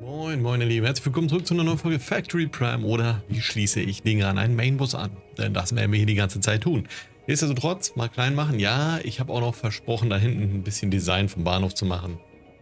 Moin, moin ihr Lieben, herzlich willkommen zurück zu einer neuen Folge Factory Prime oder wie schließe ich Dinge an einen Mainbus an? Denn das werden wir hier die ganze Zeit tun. Nichtsdestotrotz, mal klein machen. Ja, ich habe auch noch versprochen, da hinten ein bisschen Design vom Bahnhof zu machen.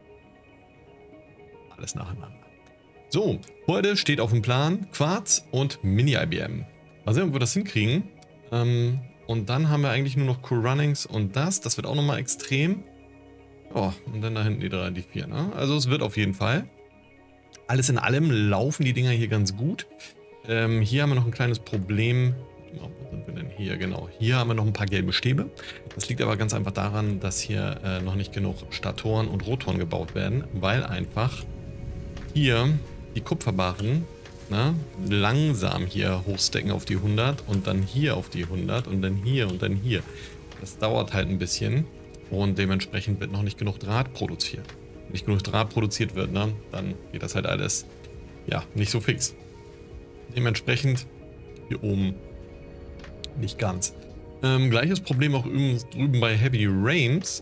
Alles nacheinander. So, heute steht auf dem Plan Quarz und Mini-IBM. Mal sehen, ob wir das hinkriegen. Und dann haben wir eigentlich nur noch Cool-Runnings und das wird auch nochmal extrem. Oh, und dann da hinten die 3, die 4, ne? Also es wird auf jeden Fall. Alles in allem laufen die Dinger hier ganz gut. Hier haben wir noch ein kleines Problem. Oh, wo sind wir denn hier? Genau. Hier haben wir noch ein paar gelbe Stäbe. Das liegt aber ganz einfach daran, dass hier noch nicht genug Statoren und Rotoren gebaut werden, weil einfach hier die Kupferbarren langsam hier hochstecken auf die 100 und dann hier auf die 100 und dann hier und dann hier. Das dauert halt ein bisschen und dementsprechend wird noch nicht genug Draht produziert. Wenn nicht genug Draht produziert wird, ne, dann geht das halt alles, ja, nicht so fix. Dementsprechend hier oben nicht ganz. Gleiches Problem auch drüben bei Heavy Rains.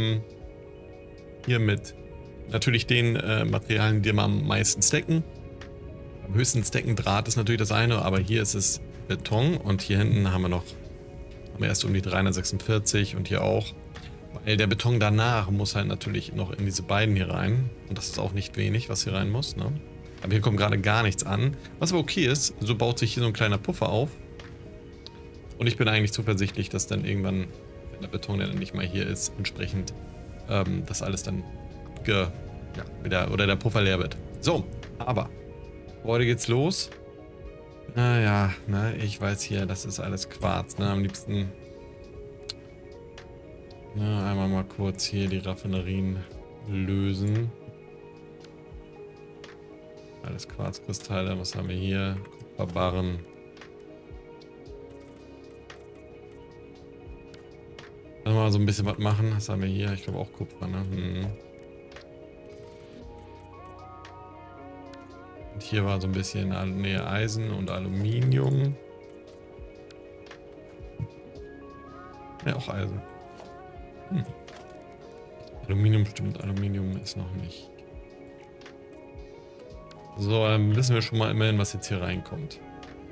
Hier mit natürlich den Materialien, die wir am meisten stacken. Am höchsten stacken Draht ist natürlich das eine, aber hier ist es Beton und hier hinten haben wir erst um die 346 und hier auch. Weil der Beton danach muss halt natürlich noch in diese beiden hier rein. Und das ist auch nicht wenig, was hier rein muss, ne? Aber hier kommt gerade gar nichts an. Was aber okay ist, so baut sich hier so ein kleiner Puffer auf. Und ich bin eigentlich zuversichtlich, dass dann irgendwann, wenn der Beton dann nicht mal hier ist, entsprechend das alles dann oder der Puffer leer wird. So, aber heute geht's los. Naja, ne, ich weiß hier, das ist alles Quarz, ne? Am liebsten. Ja, einmal mal kurz hier die Raffinerien lösen. Alles Quarzkristalle, was haben wir hier? Kupferbarren. Dann mal so ein bisschen was machen. Was haben wir hier? Ich glaube auch Kupfer, ne? Und hier war so ein bisschen Eisen und Aluminium. Ja, auch Eisen. Aluminium stimmt, Aluminium ist noch nicht. So, dann wissen wir schon mal immerhin, was jetzt hier reinkommt.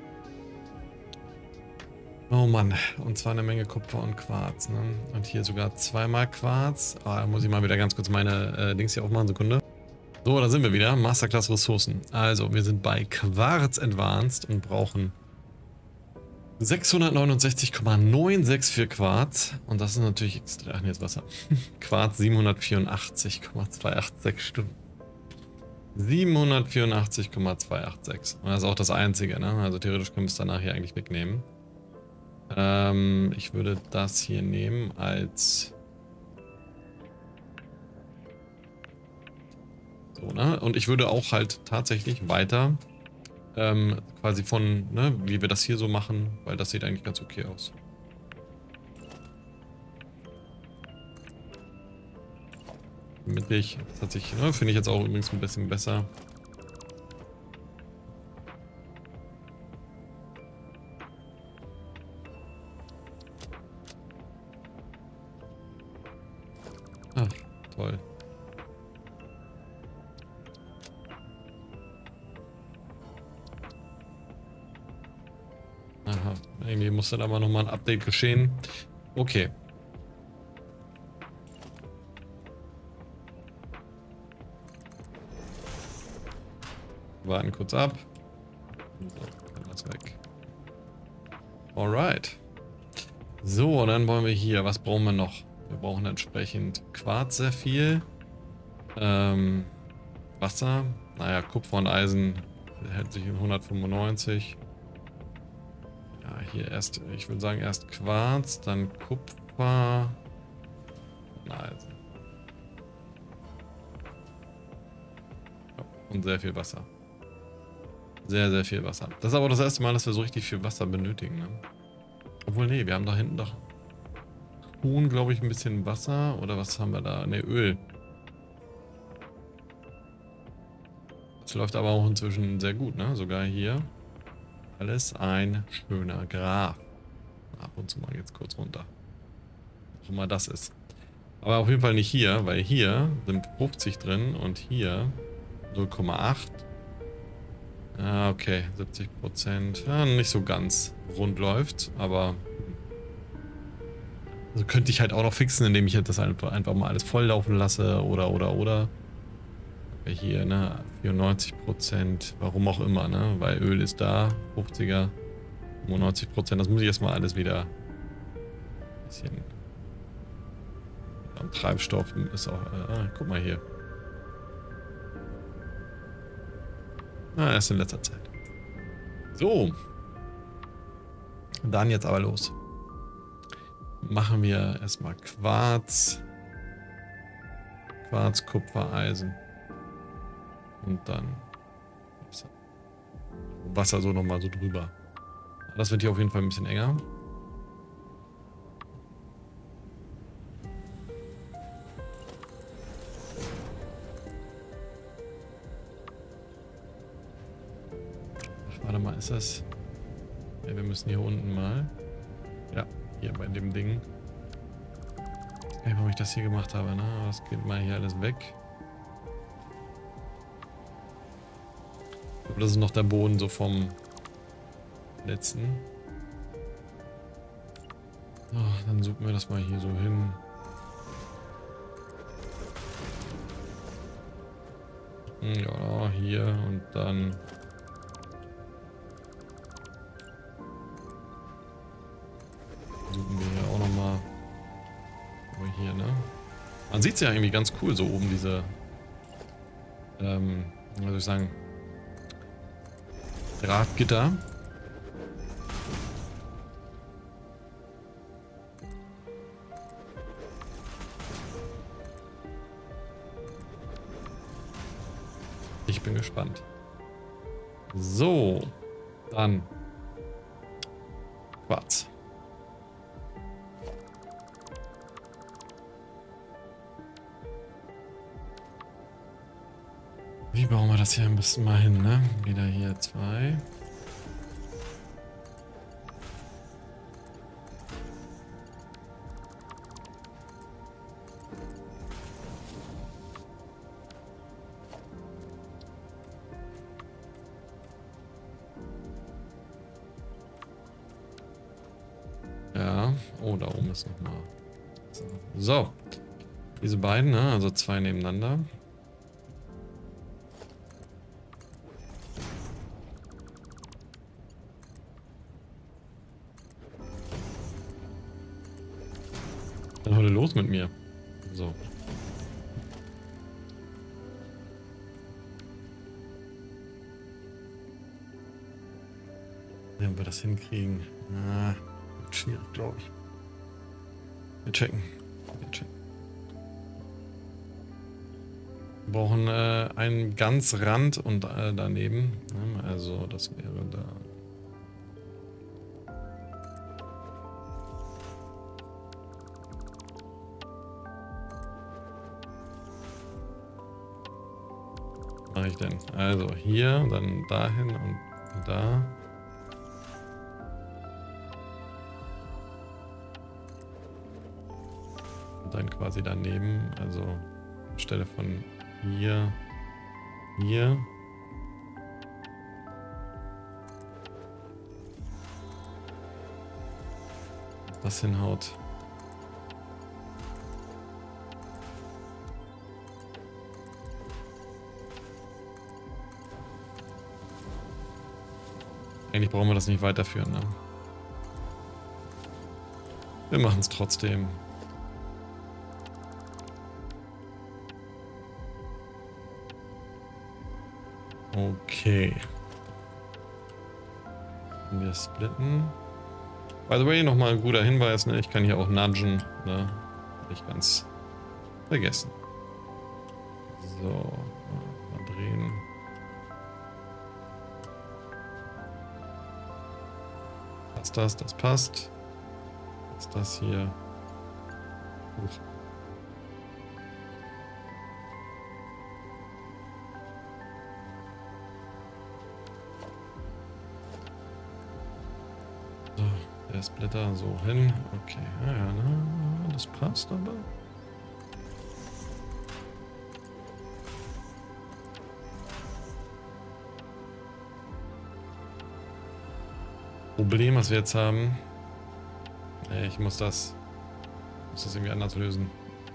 Oh Mann, und zwar eine Menge Kupfer und Quarz, ne? Und hier sogar zweimal Quarz. Da muss ich mal wieder ganz kurz meine Dings hier aufmachen, Sekunde. So, da sind wir wieder, Masterclass Ressourcen. Also, wir sind bei Quarz Advanced und brauchen 669,96 für Quarz. Und das ist natürlich extrem. Ach, nee, jetzt Wasser. Quarz 784,286 Stunden. 784,286. Und das ist auch das einzige, ne? Also theoretisch können wir es danach hier eigentlich wegnehmen. Ich würde das hier nehmen als. So, ne? Und ich würde auch halt tatsächlich weiter. Quasi von, ne, wie wir das hier so machen, weil das sieht eigentlich ganz okay aus. Mittig, das hat sich, ne, finde ich jetzt auch übrigens ein bisschen besser. Ach, toll. Aha, irgendwie muss dann aber nochmal ein Update geschehen. Okay. Warten kurz ab. So, das weg. Alright. So, dann wollen wir hier. Was brauchen wir noch? Wir brauchen entsprechend Quarz sehr viel. Wasser. Naja, Kupfer und Eisen hält sich in 195. Ja, hier erst, ich würde sagen erst Quarz, dann Kupfer und Eisen. Und sehr viel Wasser. Sehr, sehr viel Wasser. Das ist aber das erste Mal, dass wir so richtig viel Wasser benötigen, ne? Obwohl, nee, wir haben da hinten doch Huhn, glaube ich, ein bisschen Wasser. Oder was haben wir da? Ne, Öl. Das läuft aber auch inzwischen sehr gut, ne? Sogar hier. Alles ein schöner Graph. Ab und zu mal jetzt kurz runter. Was immer das ist. Aber auf jeden Fall nicht hier, weil hier sind 50 drin und hier 0,8. Ah, okay, 70%. Ja, nicht so ganz rund läuft, aber also könnte ich halt auch noch fixen, indem ich halt das einfach mal alles voll laufen lasse oder. Hier, ne, 94%, warum auch immer, ne, weil Öl ist da, 50er, 95%, das muss ich erstmal alles wieder ein bisschen. Und Treibstoff ist auch, guck mal hier. Erst in letzter Zeit. So. Dann jetzt aber los. Machen wir erstmal Quarz, Kupfer, Eisen. Und dann Wasser so nochmal so drüber. Das wird hier auf jeden Fall ein bisschen enger. Ach, warte mal, ist das... Ja, wir müssen hier unten mal... Ja, hier bei dem Ding. Ich weiß gar nicht, warum ich das hier gemacht habe, ne? Das geht mal hier alles weg. Ich glaube, das ist noch der Boden so vom letzten. Oh, dann suchen wir das mal hier so hin. Ja, hier und dann... Suchen wir hier auch nochmal. Aber hier, ne? Man sieht es ja irgendwie ganz cool so oben, diese... was soll ich sagen? Drahtgitter. Ich bin gespannt. So, dann Quarz. Wie bauen wir das hier am besten mal hin, ne? Wieder hier 2. Ja, oh, da oben ist nochmal. So, diese beiden, ne? Also 2 nebeneinander. Dann heute los mit mir. So. Wenn wir das hinkriegen. Wird schwierig, glaube ich. Wir checken. Wir brauchen einen ganz Rand und daneben. Also das wäre da. Was mache ich denn? Also hier, dann dahin und da. Und dann quasi daneben, also anstelle von hier, hier. Das hinhaut. Eigentlich brauchen wir das nicht weiterführen, ne? Wir machen es trotzdem. Okay. Wir splitten. By the way, nochmal ein guter Hinweis, ne? Ich kann hier auch nudgen, ne? Hab ich ganz vergessen. So, mal drehen. Passt das? Das passt. Ist das hier? So, der Splitter so hin. Okay, ja, ne? Das passt aber. Problem, was wir jetzt haben. Ich muss das irgendwie anders lösen.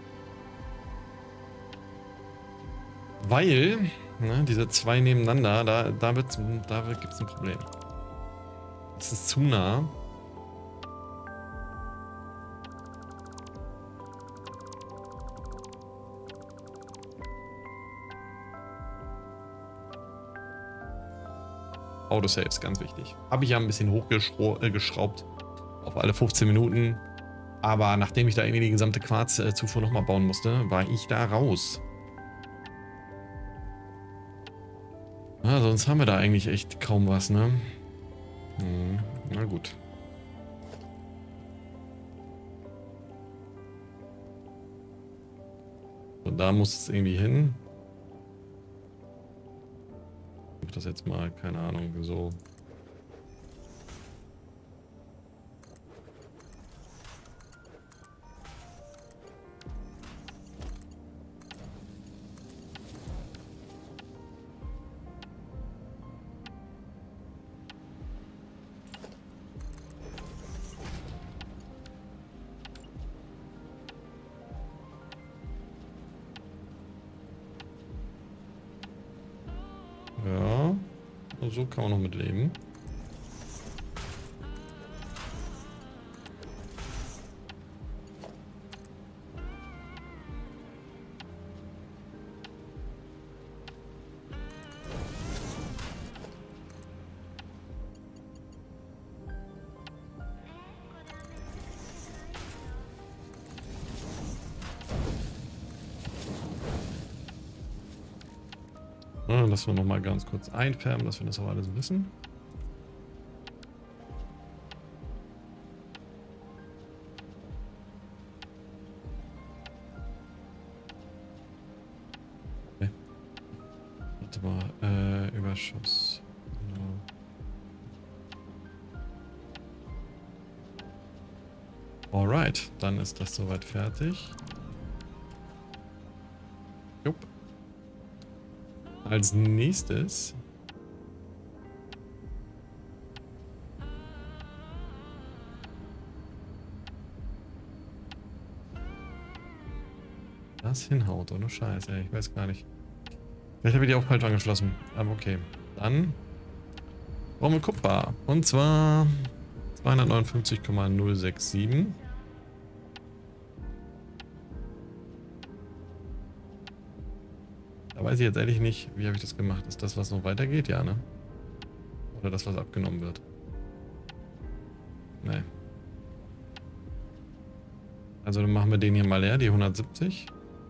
Weil, ne, diese zwei nebeneinander, da gibt es ein Problem. Das ist zu nah. Autosaves, ganz wichtig. Habe ich ja ein bisschen hochgeschraubt auf alle 15 Minuten. Aber nachdem ich da irgendwie die gesamte Quarzzufuhr nochmal bauen musste, war ich da raus. Ja, sonst haben wir da eigentlich echt kaum was, ne? Na gut. So, da muss es irgendwie hin. Ich mach das jetzt mal, keine Ahnung, so. Ja, so kann man noch mit leben. Ja, lassen wir noch mal ganz kurz einfärben, dass wir das auch alles wissen. Okay. Warte mal, Überschuss. Genau. Alright, dann ist das soweit fertig. Jupp. Als nächstes das hinhaut, ohne Scheiß, ey. Ich weiß gar nicht. Vielleicht habe ich die auch falsch angeschlossen. Aber okay. Dann brauchen wir Kupfer. Und zwar 259,067. Da weiß ich jetzt ehrlich nicht, wie habe ich das gemacht. Ist das, was noch weitergeht? Ja, ne? Oder das, was abgenommen wird? Nee. Also dann machen wir den hier mal leer, die 170.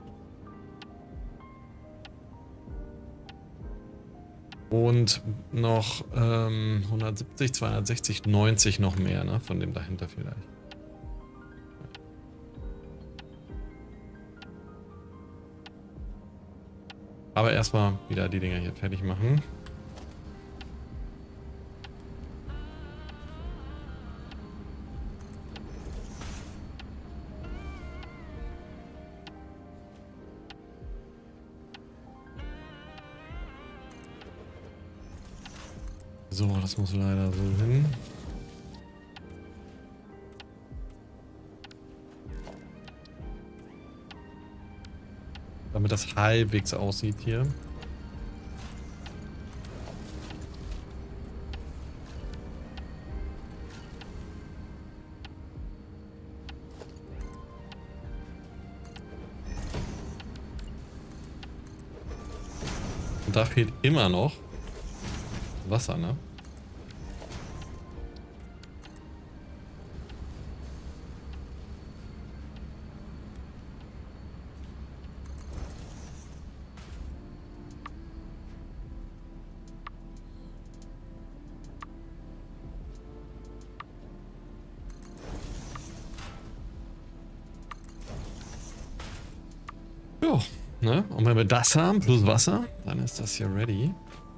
Und noch 170, 260, 90 noch mehr, ne? Von dem dahinter vielleicht. Aber erstmal wieder die Dinger hier fertig machen. So, das muss leider so hin. Damit das halbwegs aussieht hier. Und da fehlt immer noch Wasser, ne? Ja, ne? Und wenn wir das haben, plus Wasser, dann ist das hier ready.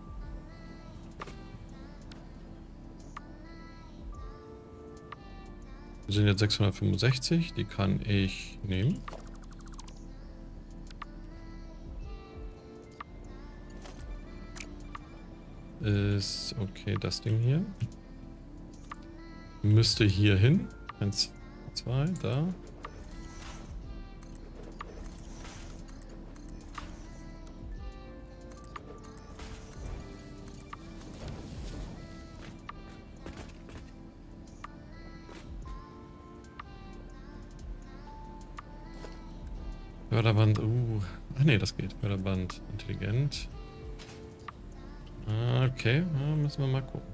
Wir sind jetzt 665, die kann ich nehmen. Ist okay, das Ding hier. müsste hier hin. 1, 2, da. Förderband, ach nee, das geht. Förderband, intelligent. Okay, ja, müssen wir mal gucken.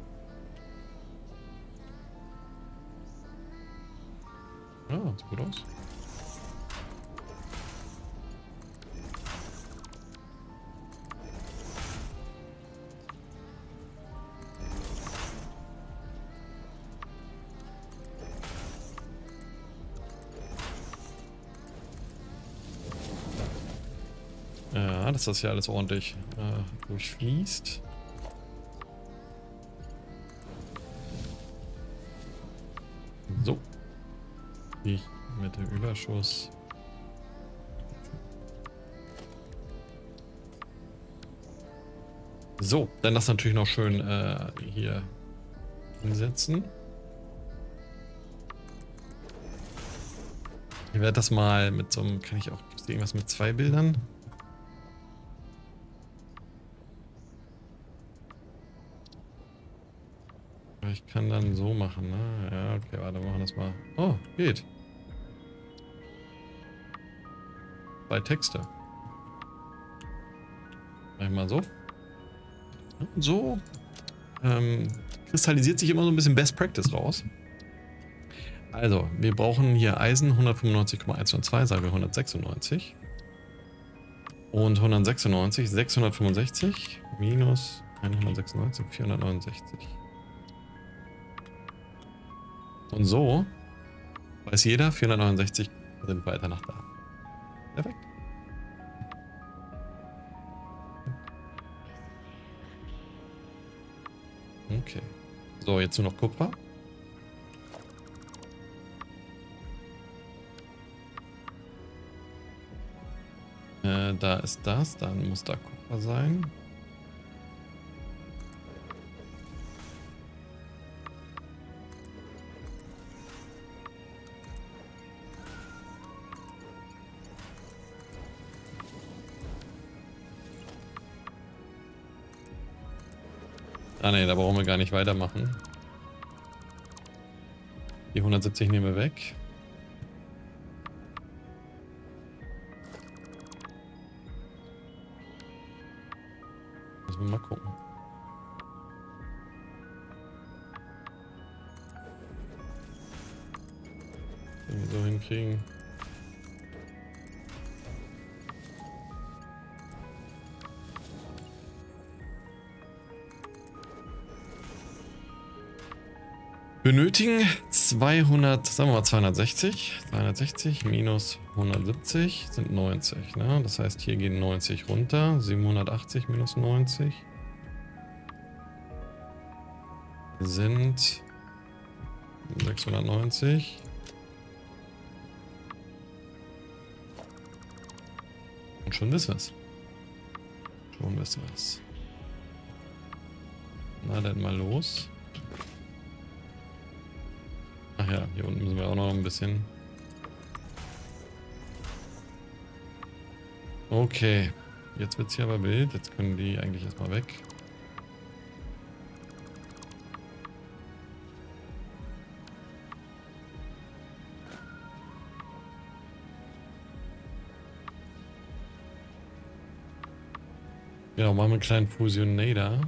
Ja, sieht gut aus. Ja, dass das hier alles ordentlich durchfließt. So. Ich mit dem Überschuss. So, dann das natürlich noch schön hier hinsetzen. Ich werde das mal mit so einem, kann ich auch, gibt es irgendwas mit 2 Bildern? Ich kann dann so machen, ne? Ja, okay, warte, machen wir das mal. Oh, geht. 2 Texte. Mach ich mal so. Und so kristallisiert sich immer so ein bisschen Best Practice raus. Also, wir brauchen hier Eisen 195,102, sagen wir 196. Und 196, 665 minus 196, 469. Und so weiß jeder, 469 sind weiter nach da. Perfekt. Okay. So, jetzt nur noch Kupfer. Da ist das, dann muss da Kupfer sein. Ah ne, da brauchen wir gar nicht weitermachen. Die 170 nehmen wir weg. Müssen wir mal gucken. Wenn wir so hinkriegen. Benötigen 200, sagen wir mal 260. 260 minus 170 sind 90. Ne? Das heißt, hier gehen 90 runter. 780 minus 90 sind 690. Und schon wissen wir es. Schon wissen wir es. Na dann mal los. Ach ja, hier unten müssen wir auch noch ein bisschen. Okay, jetzt wird es hier aber wild. Jetzt können die eigentlich erstmal weg. Genau, machen wir einen kleinen Fusionator.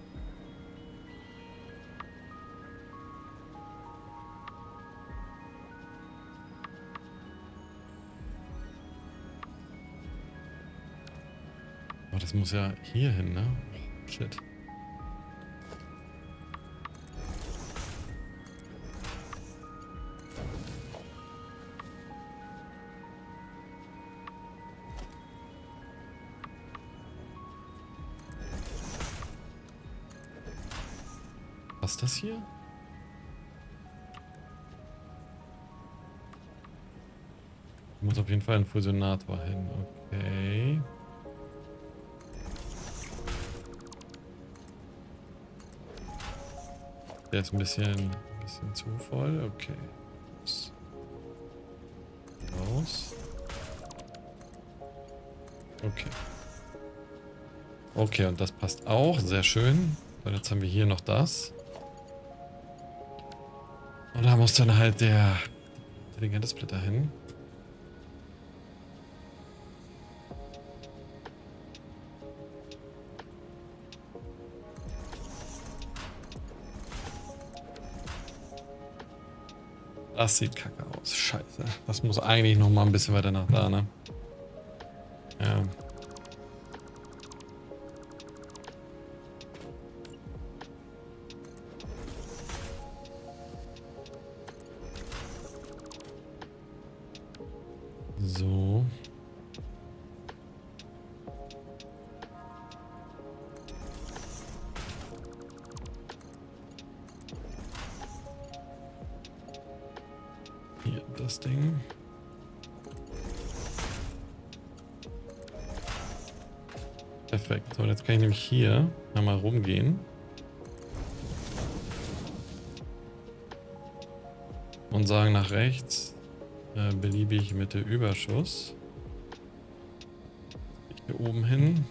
Das muss ja hier hin, ne? Shit. Was ist das hier? Muss auf jeden Fall ein Fusionator hin. Okay. Der ist ein bisschen Bisschen zu voll, okay. Raus. Okay. Okay, und das passt auch. Sehr schön. Und jetzt haben wir hier noch das. Und da muss dann halt der intelligente Splitter hin. Das sieht kacke aus. Scheiße. Das muss eigentlich noch mal ein bisschen weiter nach da, ne? Ja. So. Hier, das Ding. Perfekt. So, jetzt kann ich nämlich hier einmal rumgehen. Und sagen nach rechts, beliebig Mitte Überschuss. Hier oben hin.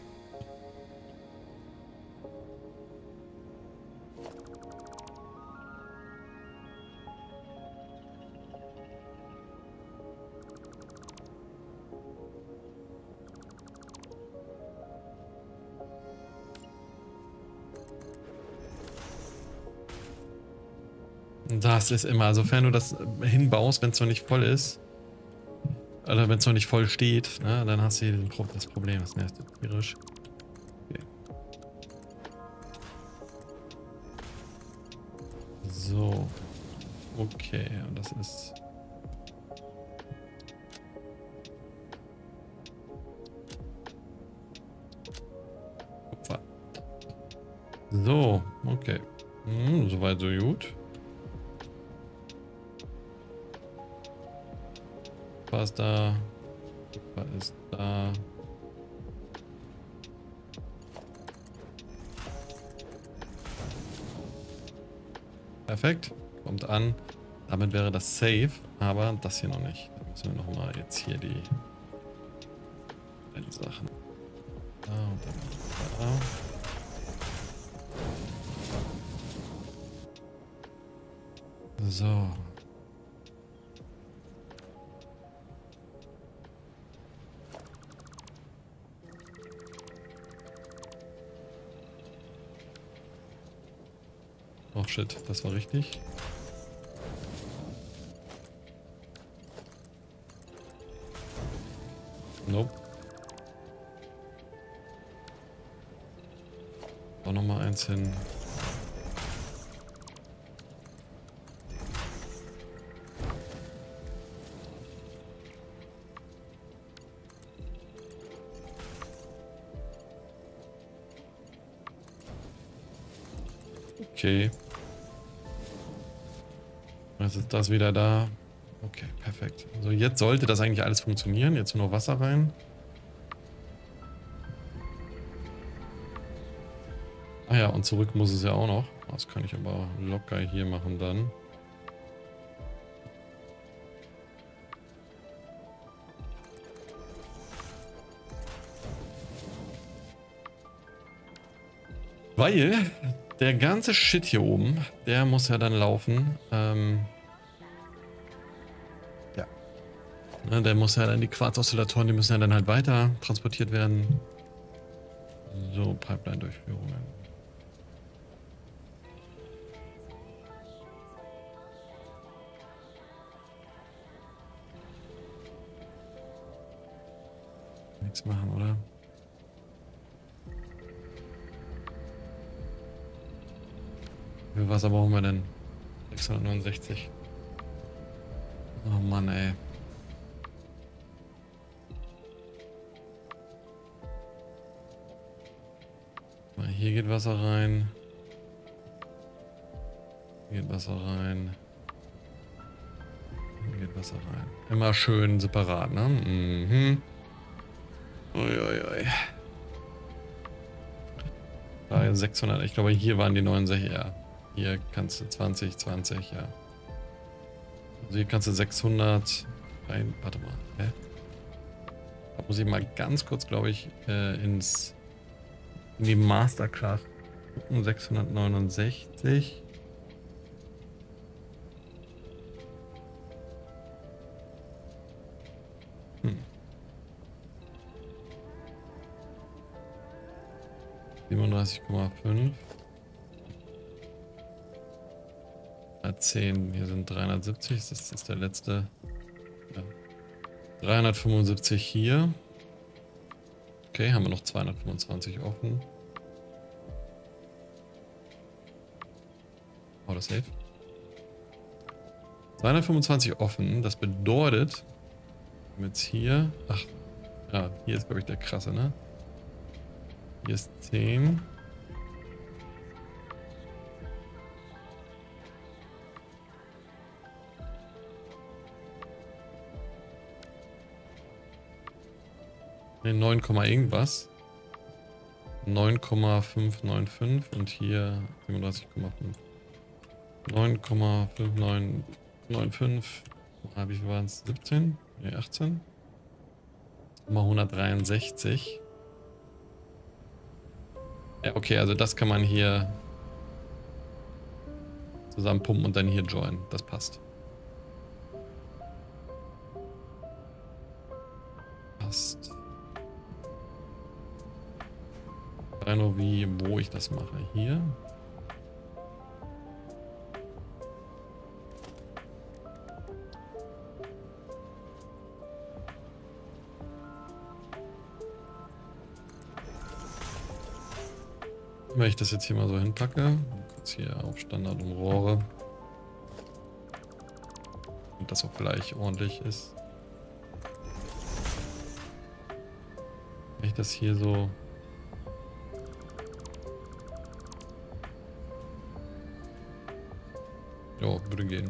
Das ist immer, sofern du das hinbaust, wenn es noch nicht voll ist, oder wenn es noch nicht voll steht, ne, dann hast du hier das Problem, das nervt tierisch. Okay. So. Okay, und das ist... Opfer. So, okay. Soweit so gut. Kupfer ist da. Kupfer ist da. Perfekt. Kommt an. Damit wäre das safe, aber das hier noch nicht. Da müssen wir nochmal jetzt hier die Sachen. Da und dann da. So. Oh shit, das war richtig. Nope. Auch nochmal eins hin. Okay. Jetzt ist das wieder da. Okay, perfekt. So, jetzt sollte das eigentlich alles funktionieren. Jetzt nur noch Wasser rein. Ah ja, und zurück muss es ja auch noch. Das kann ich aber locker hier machen dann. Weil der ganze Shit hier oben, der muss ja dann laufen. Ja. Ne, der muss ja dann, die Quarz-Oszillatoren, die müssen ja dann halt weiter transportiert werden. So, Pipeline-Durchführungen. Nichts machen, oder? Wie viel Wasser brauchen wir denn? 669. Oh Mann, ey. Hier geht Wasser rein. Hier geht Wasser rein. Hier geht Wasser rein. Immer schön separat, ne? Mhm. Uiuiui. Da 600, ich glaube hier waren die 69, ja. Hier kannst du 20, 20, ja. Also hier kannst du 600 rein. Warte mal. Hä? Da muss ich mal ganz kurz, glaube ich, in die Masterclass gucken. 669. Hm. 37,5. 10, hier sind 370, das ist der letzte. Ja. 375 hier. Okay, haben wir noch 225 offen. Oder safe. 225 offen, das bedeutet, jetzt hier, ach, ja, hier ist glaube ich der krasse, ne? Hier ist 10. Ne, 9, irgendwas. 9,595 und hier 37,5. 9,5995. Wie viel waren es? 17? Ne, 18. Mal 163. Ja, okay, also das kann man hier zusammenpumpen und dann hier joinen. Das passt. Passt. Nur wie, wo ich das mache. Hier. Wenn ich das jetzt hier mal so hinpacke, kurz hier auf Standard und Rohre. Und das auch gleich ordentlich ist. Wenn ich das hier so... Ja, würde gehen.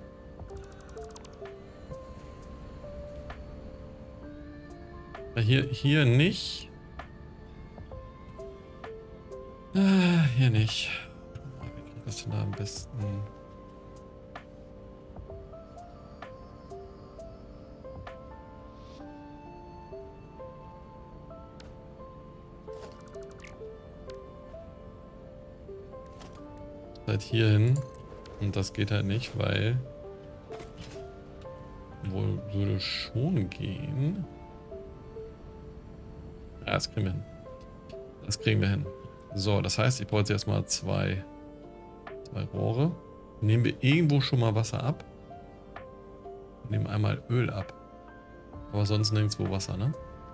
Ja, hier nicht. Hier nicht. Wie kriegt das denn da am besten? Halt hier hin. Und das geht halt nicht, weil... Wohl würde schon gehen. Ja, das kriegen wir hin. Das kriegen wir hin. So, das heißt, ich brauche jetzt erstmal zwei Rohre. Nehmen wir irgendwo schon mal Wasser ab. Nehmen einmal Öl ab. Aber sonst nirgendwo Wasser, ne?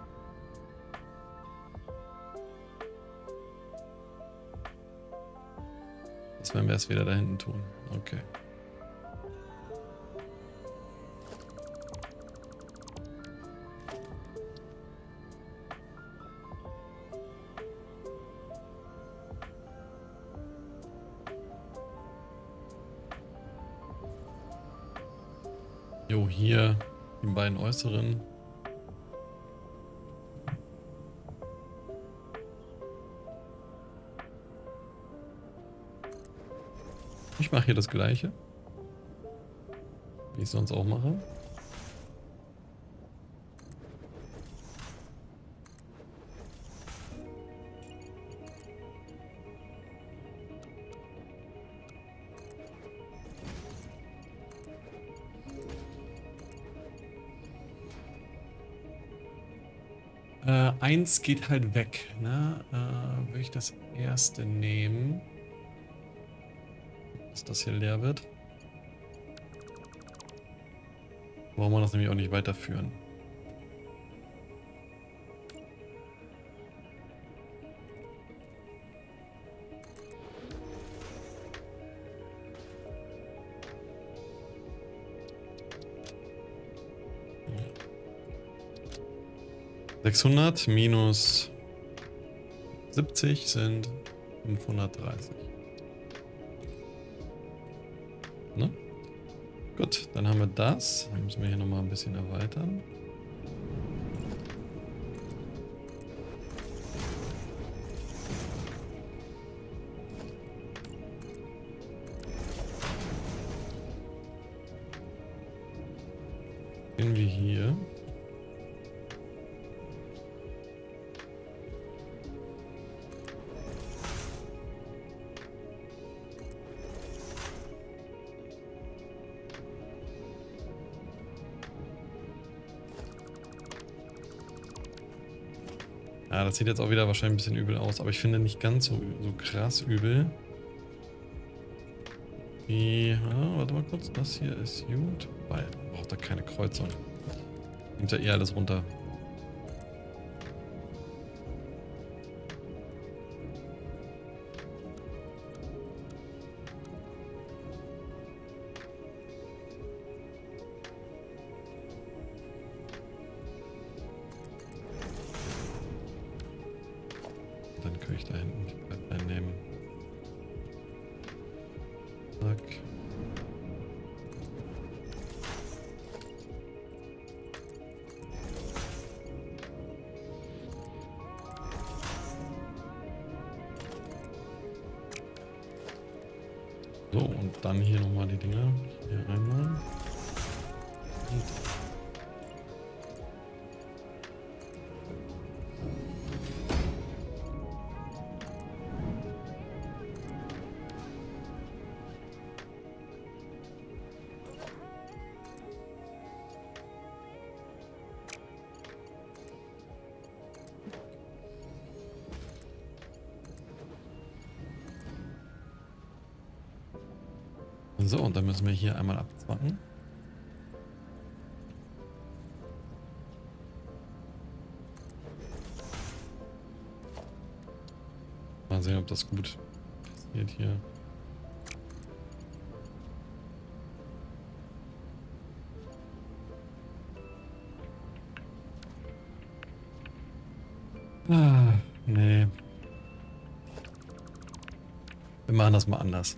Das werden wir erst wieder da hinten tun. Okay. Jo, hier die beiden äußeren. Ich mache hier das gleiche, wie ich sonst auch mache. Eins geht halt weg, ne? Will ich das erste nehmen, dass das hier leer wird. Brauchen wir das nämlich auch nicht weiterführen. Ja. 600 minus 70 sind 530. Ne? Gut, dann haben wir das. Dann müssen wir hier nochmal ein bisschen erweitern. Gehen wir hier. Ja, das sieht jetzt auch wieder wahrscheinlich ein bisschen übel aus, aber ich finde nicht ganz so krass übel. Warte mal kurz, das hier ist gut, weil man braucht da keine Kreuzung. Nimmt ja eh alles runter. Dann kann ich da hinten die Pipeline nehmen. Zack. So, und dann hier nochmal die Dinger. Hier einmal. Und so, und dann müssen wir hier einmal abzwacken. Mal sehen, ob das gut passiert hier. Nee. Wir machen das mal anders.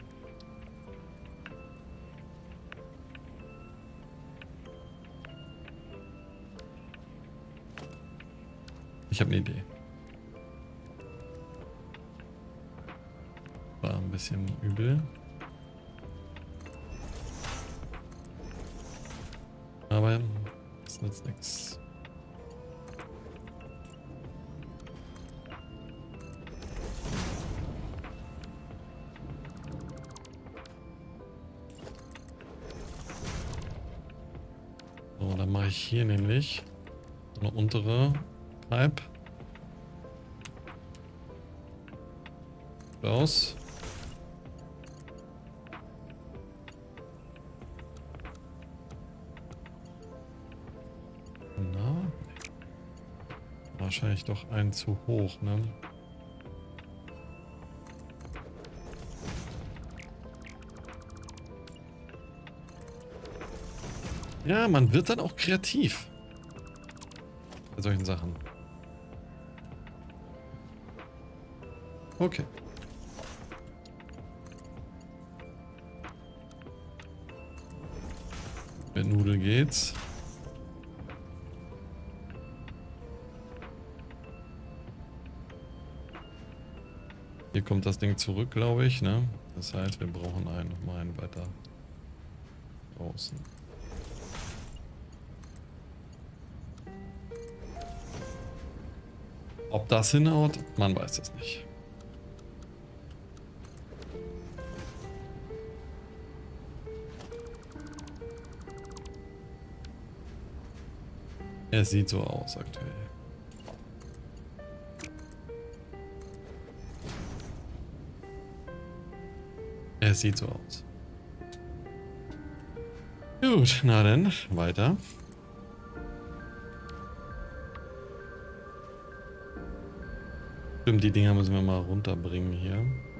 Ich habe eine Idee. War ein bisschen übel. Aber das nützt nichts. So, dann mache ich hier nämlich eine untere Pipe. Raus. Na? Wahrscheinlich doch ein zu hoch, ne? Ja, man wird dann auch kreativ. Bei solchen Sachen. Okay. Mit Nudel geht's. Hier kommt das Ding zurück, glaube ich, ne? Das heißt, wir brauchen nochmal einen weiter draußen. Ob das hinhaut, man weiß es nicht. Es sieht so aus aktuell. Es sieht so aus. Gut, na dann, weiter. Stimmt, die Dinger müssen wir mal runterbringen hier.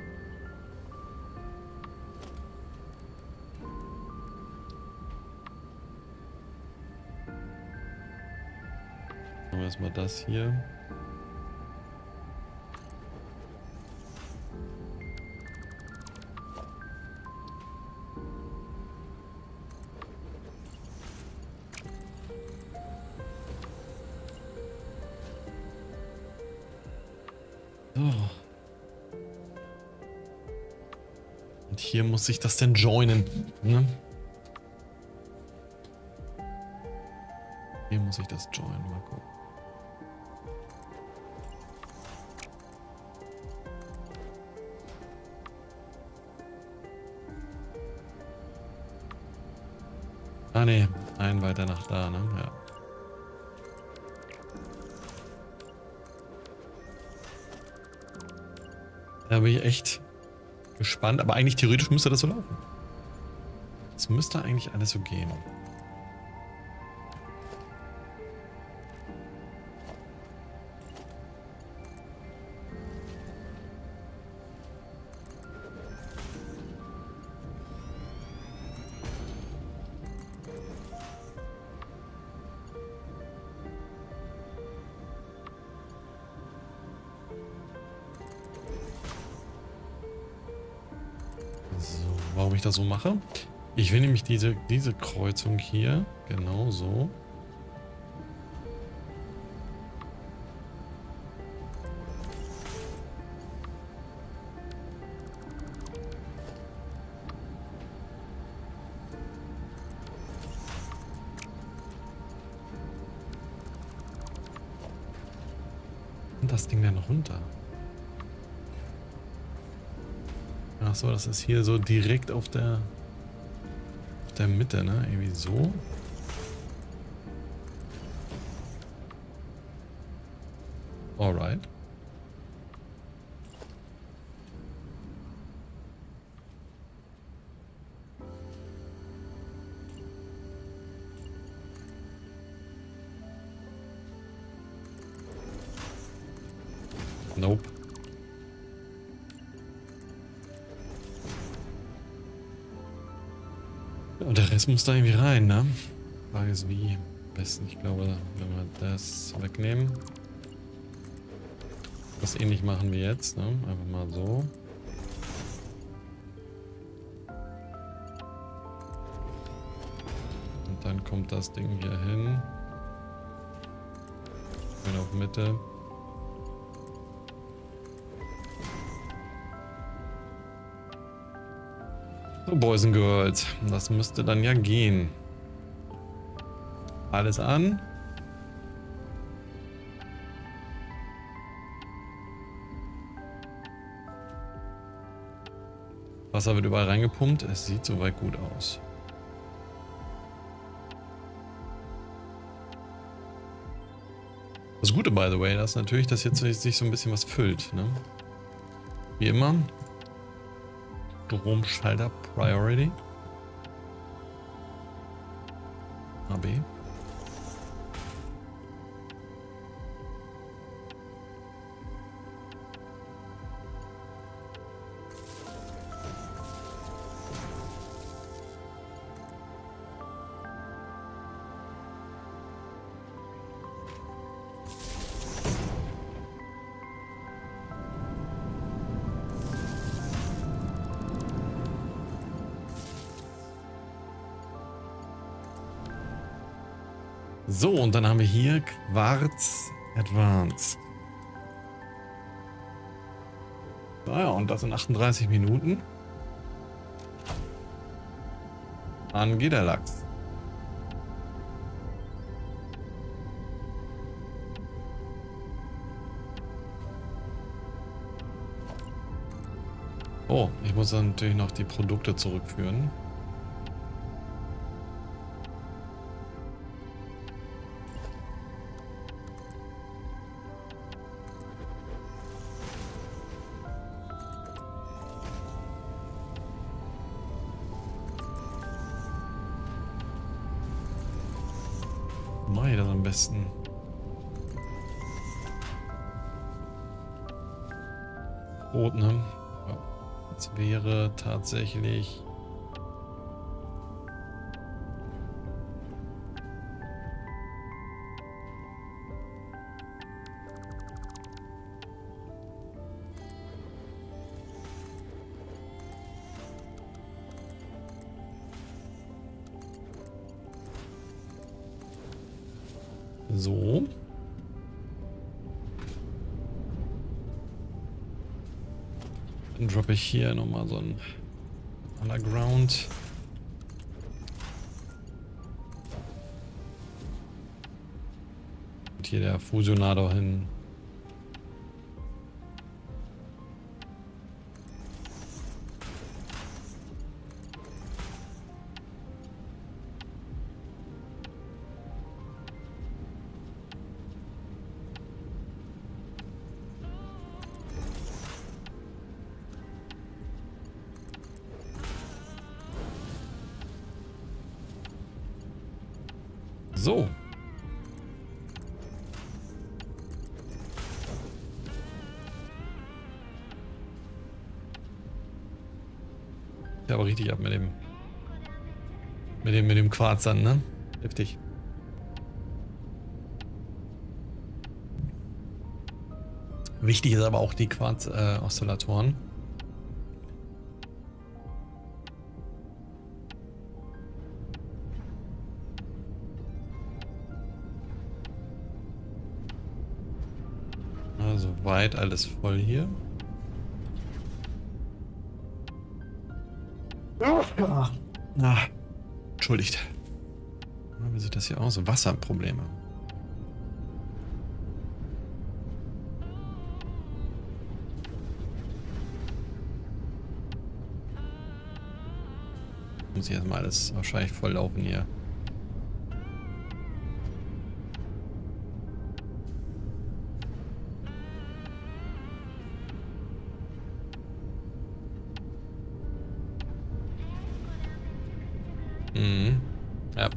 Machen wir erstmal das hier. So. Und hier muss sich das denn joinen, ne? muss ich das joinen? Mal gucken. Ah ne, einen weiter nach da, ne? Ja. Da bin ich echt gespannt, aber eigentlich theoretisch müsste das so laufen. Es müsste eigentlich alles so gehen. So, warum ich das so mache? Ich will nämlich diese Kreuzung hier, genau so. Und das Ding dann runter. Ach so, das ist hier so direkt auf der Mitte, ne? Irgendwie so. Alright. Nope. Und der Rest muss da irgendwie rein, ne? Frage ist wie. Am besten, ich glaube, wenn wir das wegnehmen. Das ähnlich machen wie jetzt, ne? Einfach mal so. Und dann kommt das Ding hier hin. Schön auf Mitte. So, Boys and Girls. Das müsste dann ja gehen. Alles an. Wasser wird überall reingepumpt. Es sieht soweit gut aus. Das Gute, by the way, das ist natürlich, dass jetzt sich so ein bisschen was füllt. Ne? Wie immer. Stromschalter Priority. AB. So, und dann haben wir hier Quarz Advanced. Naja, und das in 38 Minuten. An geht der Lachs. Oh, ich muss dann natürlich noch die Produkte zurückführen. Mach ich das am besten? Rot, ne? Ja. Das wäre tatsächlich... So. Dann droppe ich hier nochmal so ein Underground. kommt hier der Fusionator hin. So. Ja, aber richtig ab mit dem Quarzern, ne? Heftig. Wichtig ist aber auch die Quarz-Oszillatoren. Soweit alles voll hier. Entschuldigt. Wie sieht das hier aus? Wasserprobleme. Muss ich erstmal alles wahrscheinlich voll laufen hier. Ja.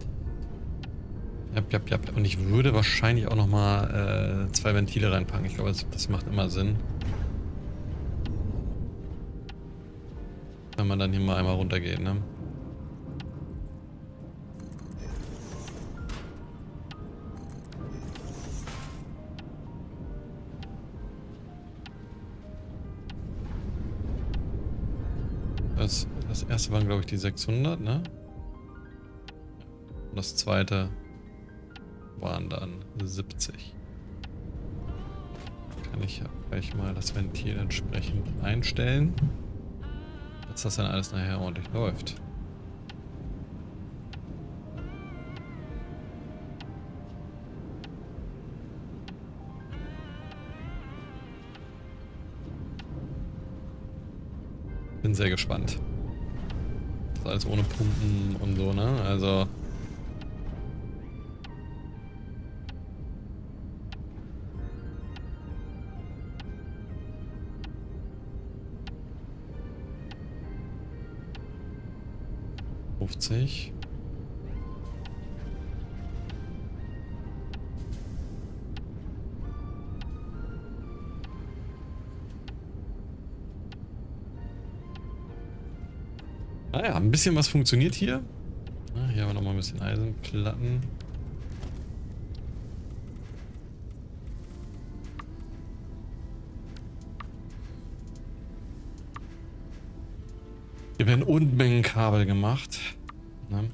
Ja. Und ich würde wahrscheinlich auch nochmal 2 Ventile reinpacken. Ich glaube, das macht immer Sinn. Wenn man dann hier mal einmal runtergeht, ne? Das erste waren, glaube ich, die 600, ne? Und das zweite waren dann 70. Kann ich ja gleich mal das Ventil entsprechend einstellen, dass das dann alles nachher ordentlich läuft. Bin sehr gespannt. Das ist alles ohne Pumpen und so, ne? Also ...50. Naja, ein bisschen was funktioniert hier. Hier haben wir nochmal ein bisschen Eisenplatten. Hier werden Unmengen Kabel gemacht. Ne?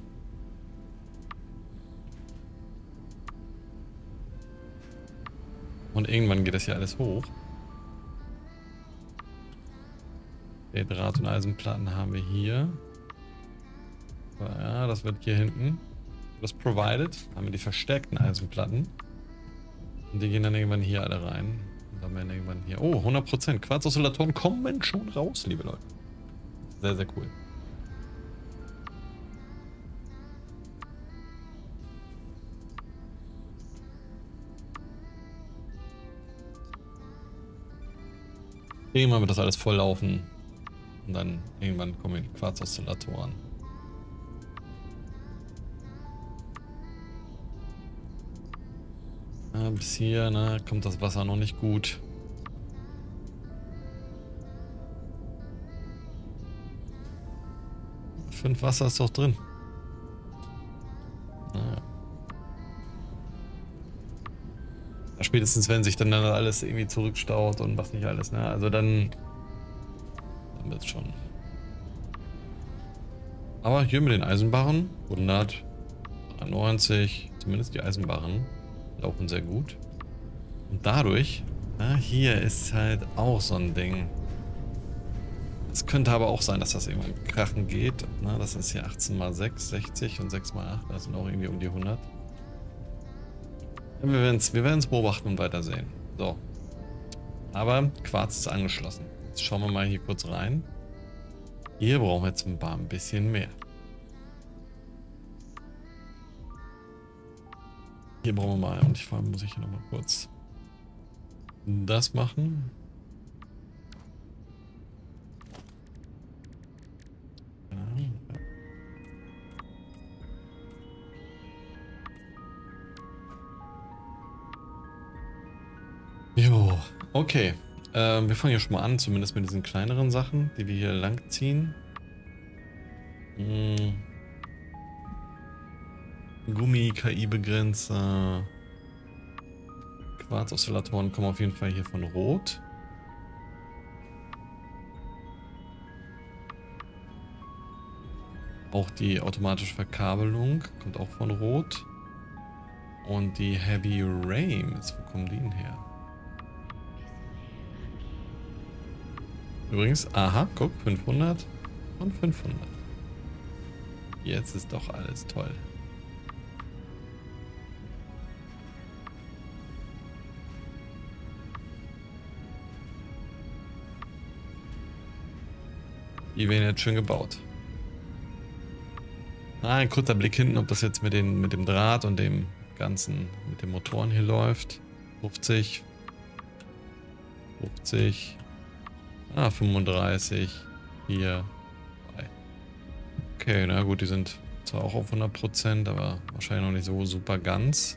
Und irgendwann geht das hier alles hoch. Die Draht- und Eisenplatten haben wir hier. Ja, das wird hier hinten. Das provided. Haben wir die verstärkten Eisenplatten. Und die gehen dann irgendwann hier alle rein. Und dann werden irgendwann hier... Oh, 100%. Quarz-Oszillatoren kommen schon raus, liebe Leute. Sehr, sehr cool. Irgendwann wird das alles voll laufen. Und dann irgendwann kommen die Quarz-Oszillatoren. Ja, bis hier, ne, kommt das Wasser noch nicht gut. Fünf Wasser ist doch drin. Naja. Ja, spätestens wenn sich dann alles irgendwie zurückstaut und was nicht alles, ne? Also dann wird's schon. Aber hier mit den Eisenbarren 193, zumindest die Eisenbarren laufen sehr gut. Und dadurch, na, hier ist halt auch so ein Ding. Es könnte aber auch sein, dass das irgendwann krachen geht. Na, das ist hier 18 mal 6, 60 und 6 mal 8, das sind auch irgendwie um die 100. Wir werden's beobachten und weitersehen. So. Aber Quarz ist angeschlossen. Jetzt schauen wir mal hier kurz rein. Hier brauchen wir jetzt ein bisschen mehr. Hier brauchen wir mal, und vor allem muss ich hier nochmal kurz das machen. Jo, okay. Wir fangen ja schon mal an, zumindest mit diesen kleineren Sachen, die wir hier lang ziehen. Gummi, KI-Begrenzer. Quarz-Oszillatoren kommen auf jeden Fall hier von Rot. Auch die automatische Verkabelung kommt auch von Rot. Und die Heavy Rains, wo kommen die denn her? Übrigens, aha, guck, 500 und 500. Jetzt ist doch alles toll. Die werden jetzt schön gebaut. Ein kurzer Blick hinten, ob das jetzt mit dem Draht und dem Ganzen, mit den Motoren hier läuft. 50. 50. 35. Hier. 3. Okay, na gut, die sind zwar auch auf 100%, aber wahrscheinlich noch nicht so super ganz.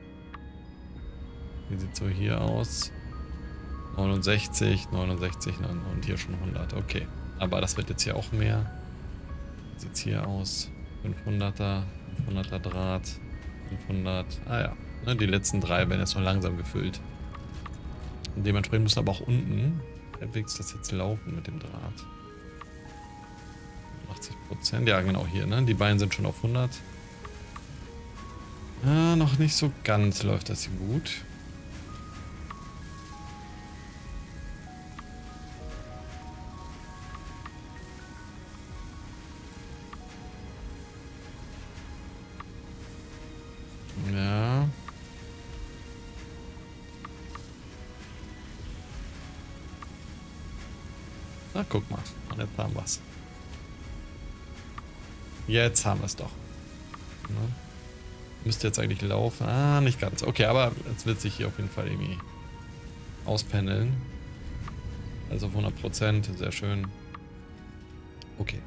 Wie sieht so hier aus? 69, 69 und hier schon 100. Okay, aber das wird jetzt hier auch mehr. Wie sieht es hier aus? 500er, 500er Draht, 500. Ah ja, die letzten 3 werden jetzt noch langsam gefüllt. Und dementsprechend muss aber auch unten halbwegs das jetzt laufen mit dem Draht. 80%, ja genau hier, ne? Die beiden sind schon auf 100. Ja, noch nicht so ganz läuft das hier gut. Ja. Na, guck mal. Und jetzt haben wir es. Jetzt haben wir es doch. Ja. Müsste jetzt eigentlich laufen. Ah, nicht ganz. Okay, aber es wird sich hier auf jeden Fall irgendwie auspendeln. Also auf 100%. Sehr schön. Okay.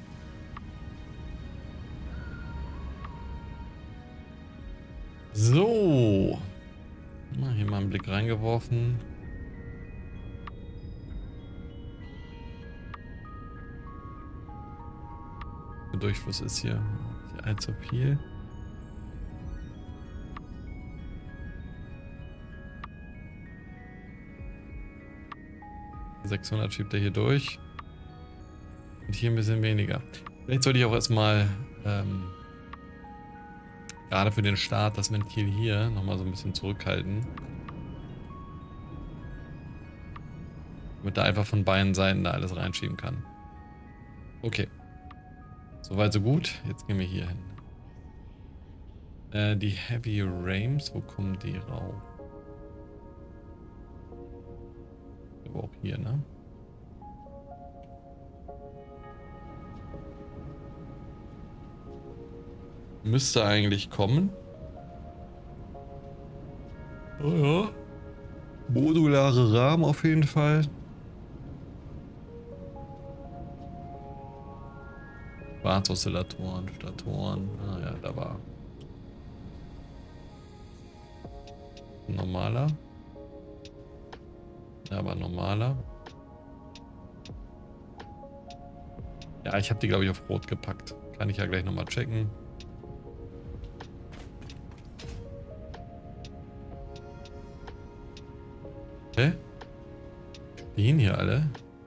So. Mal hier mal einen Blick reingeworfen. Der Durchfluss ist hier allzu viel. Die 600 schiebt er hier durch. Und hier ein bisschen weniger. Vielleicht sollte ich auch erstmal gerade für den Start das Ventil hier nochmal so ein bisschen zurückhalten. Damit er einfach von beiden Seiten da alles reinschieben kann. Okay. Soweit so gut. Jetzt gehen wir hier hin. Die Heavy Rains, wo kommen die rauf? Aber auch hier, ne? Müsste eigentlich kommen. Oh ja. Modulare Rahmen auf jeden Fall. Quarz-Oszillatoren, Statoren. Ah ja, da war ein normaler. Ja, aber normaler. Ja, ich habe die, glaube ich, auf Rot gepackt. Kann ich ja gleich nochmal checken. Hä? Stehen hier alle?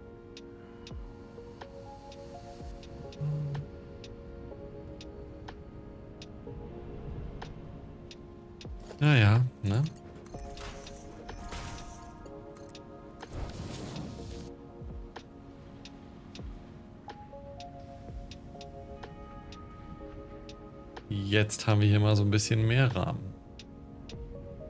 Ja, ne? Jetzt haben wir hier mal so ein bisschen mehr Rahmen.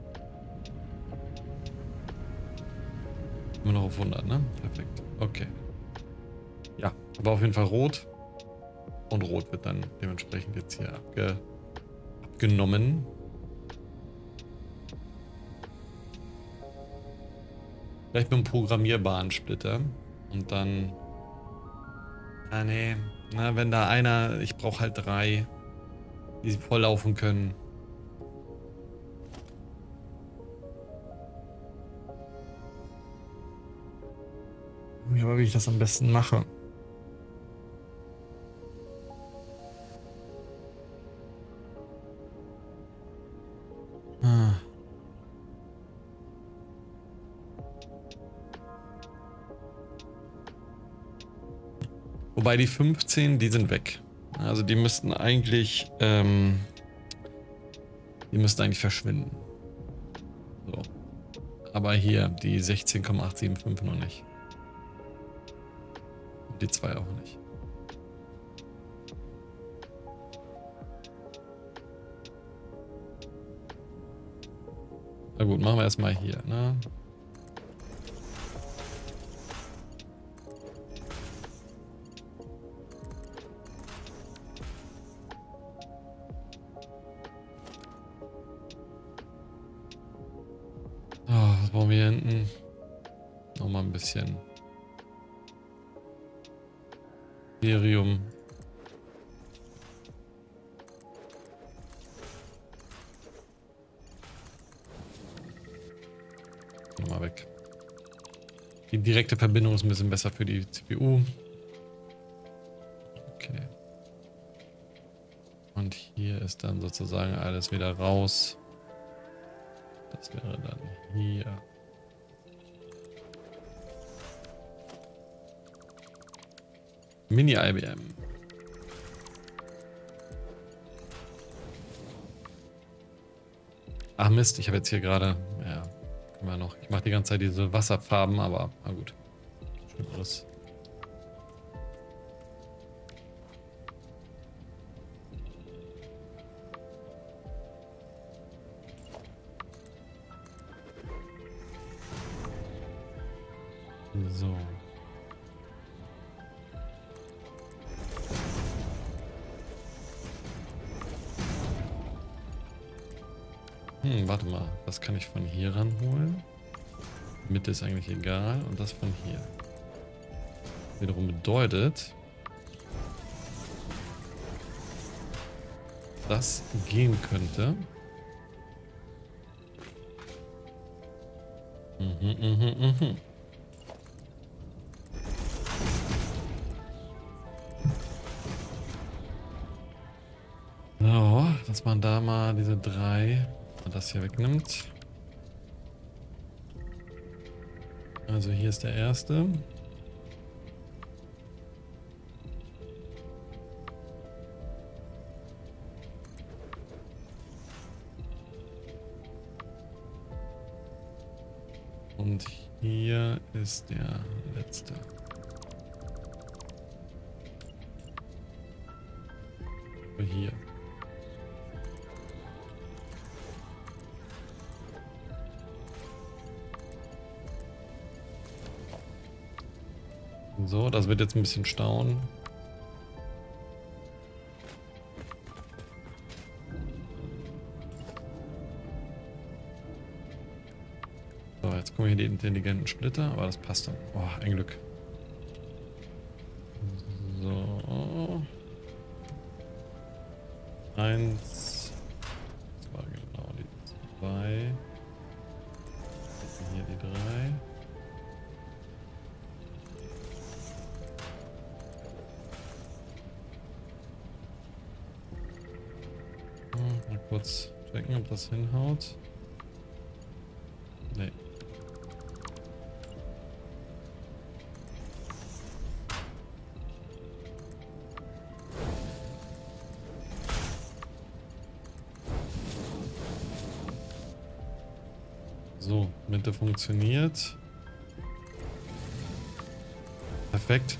500, ne? Perfekt. Okay. Ja, aber auf jeden Fall rot. Und rot wird dann dementsprechend jetzt hier abgenommen. Vielleicht mit einem programmierbaren Splitter. Und dann... Ah, nee. Na, wenn da einer... Ich brauche halt 3, die voll laufen können. Ja, aber wie ich das am besten mache. Ah. Wobei die 15, die sind weg. Also die müssten eigentlich verschwinden. So. Aber hier die 16,875 noch nicht. Und die 2 auch nicht. Na gut, machen wir erstmal hier, ne? Oh, was brauchen wir hier hinten? Nochmal ein bisschen Helium. Nochmal weg. Die direkte Verbindung ist ein bisschen besser für die CPU. Okay. Und hier ist dann sozusagen alles wieder raus. Das wäre dann hier. Mini-IBM. Ach Mist, ich habe jetzt hier gerade... Ja, können wir noch... Ich mache die ganze Zeit diese Wasserfarben, aber na gut. Schlimmeres. So. Warte mal. Das kann ich von hier ranholen. Mitte ist eigentlich egal. Und das von hier. Wiederum bedeutet, das gehen könnte. So, dass man da mal diese 3 das hier wegnimmt. Also hier ist der erste. Und hier ist der letzte. Hier. So, das wird jetzt ein bisschen stauen. So, jetzt kommen hier die intelligenten Splitter, aber das passt dann. Oh, ein Glück. So. 1. Das war genau die 2. Hier die 3. Mal kurz checken, ob das hinhaut. Nee. So, Mitte funktioniert. Perfekt.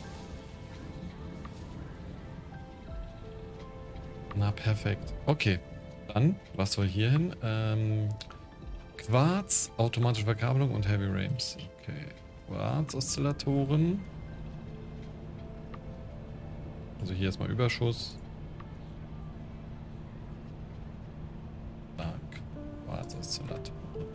Na, perfekt. Okay. Dann, was soll hier hin? Quarz, automatische Verkabelung und Heavy Rains. Okay. Quarz-Oszillatoren. Also hier ist mal Überschuss. Quarz-Oszillatoren.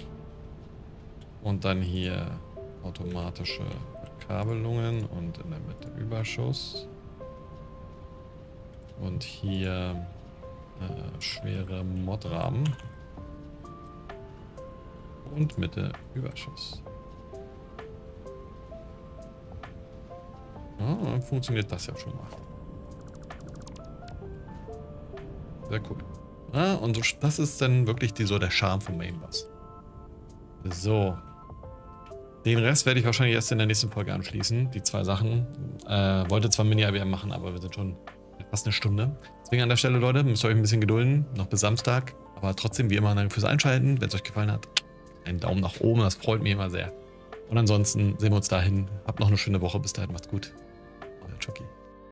Und dann hier automatische Verkabelungen und in der Mitte Überschuss. Und hier schwere Modrahmen. Und Mitte Überschuss. Ah, dann funktioniert das ja schon mal. Sehr cool. Ah, und das ist dann wirklich so der Charme vom Main Boss. So. Den Rest werde ich wahrscheinlich erst in der nächsten Folge anschließen. Die 2 Sachen. Wollte zwar Mini-IBM machen, aber wir sind schon fast eine Stunde. Deswegen an der Stelle, Leute, müsst ihr euch ein bisschen gedulden. Noch bis Samstag. Aber trotzdem, wie immer, danke fürs Einschalten. Wenn es euch gefallen hat, einen Daumen nach oben. Das freut mich immer sehr. Und ansonsten sehen wir uns dahin. Habt noch eine schöne Woche. Bis dahin, macht's gut. Euer Chucky.